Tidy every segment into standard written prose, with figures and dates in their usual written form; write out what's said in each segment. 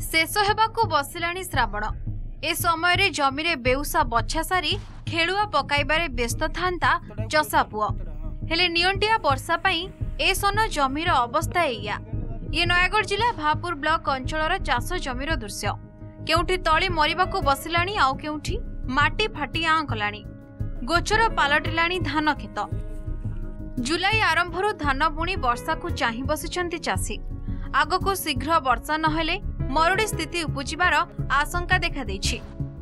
शेष हेबाकु बसिलाणी श्रावण ए समय रे जमी रे बेउसा बछा सारी खेलुआ पकाइबारे व्यस्त थांता चषा पुओ हेले नियंटिया वर्षा पई ए सन जमीर अवस्था एया। ये नयागढ़ जिला भापुर ब्लॉक अंचलर चाष जमीर दृश्य केउठी तली मरिबाकु बसिलाणी आउ केउठी माटी फाटी आं कलाणी गोचर पालटिलाणी धान खेत। जुलाई आरंभरू धान बुणी वर्षा को चाहि बसिछंती चाषी। आगको शीघ्र वर्षा नहेले मरुड़ी स्थिति उपजिबार आशंका देखा देछि।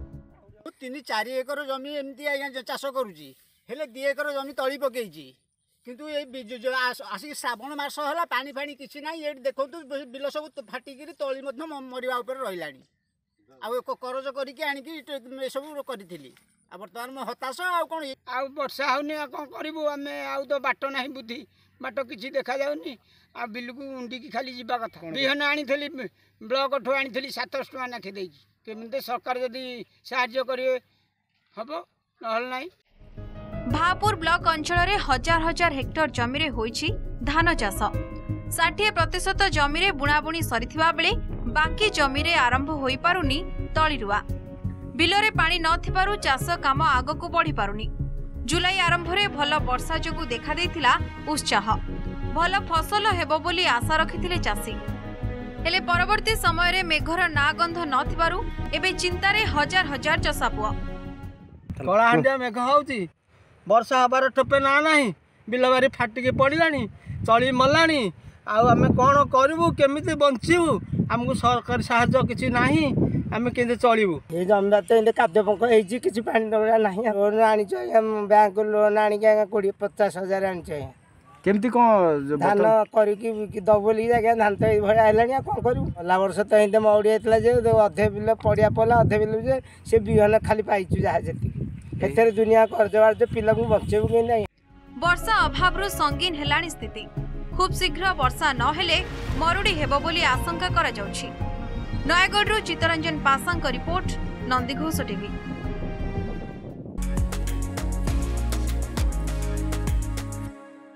3-4 एकर जमी एमती आज्ञा चाष करुची हेले 2 एकर जमी तली पकेइची किंतु ए आसी श्रावण मास होला पानी फानी किछि नाही। ए देखंतु बिल सब फाटिकी तली मध्य मरिबा ऊपर रहिलानी आ करज करिके आनिकी ए सब करिथिली। आ बर्तमान म हताश आ कोन आ वर्षा होनी आ कोन करिवो आमे आ तो बाट नाही बुद्धि बाट किछि देखा जाउनी आ बिलकु उंडी की खाली जीवा कथा। बिहन आनिथली ब्लॉक ठो आनिथली 700 टका नाखि देई केमिते सरकार जदी सहाय्य करिवे हबो नहल नाही। भापुर ब्लॉक अंचल रे हजार हजार हेक्टर जमी रे होईछि धान चाष। 60% जमी रे बुणाबुणी सरिथिबा बेले बाकी जमी रे आरंभ होई पारुनी तळी रुआ। बिलरे पानी नथिबारु चाष काम आगको बढ़ी पारुनी। जुलाई आरंभ रे भल वर्षा जोगु देखा देथिला उत्साह। भल फसल हेबो बोली आशा रखिथिले चाषी हेले परवर्ती समय रे मेघर ना गंध नथिबारु एबे चिंता रे हजार हजार चषा पुओ। कलाहांडिया मेघ होउची वर्षा हबार ठोपे ना नाही बिलबारी फाटिके पड़िलानी तली मलानी आ आमे कोन करबु केमिति बंचिबु हमकु सरकार सहायता किछि नाही आमे केंदे चलिबु। ए जमदा ते एंदे काद्य पंख एजी किछि पानी दबा नाही लोन आनी छ बैंक लोन आनी के 20-50 हजार आनी छ केमती को धान करी की दबोली जाके धान तो ए भया हेलानी कोन करू। ला वर्ष तो एंदे मौडी हेतला जे अधे बिल पड़िया पला अधे बिल जे से बिहन खाली पाइचु जहा जति एथरे दुनिया करजवार जे पिला को बचेबु के नाही। वर्षा अभाव रु संगीन हेलानी स्थिति। खूब शीघ्र वर्षा न हेले मरुड़ी हेबो बोली आशंका करा जाउछि। नयागढ़ चित्तरंजन पासांक रिपोर्ट, नंदीघोष टीवी।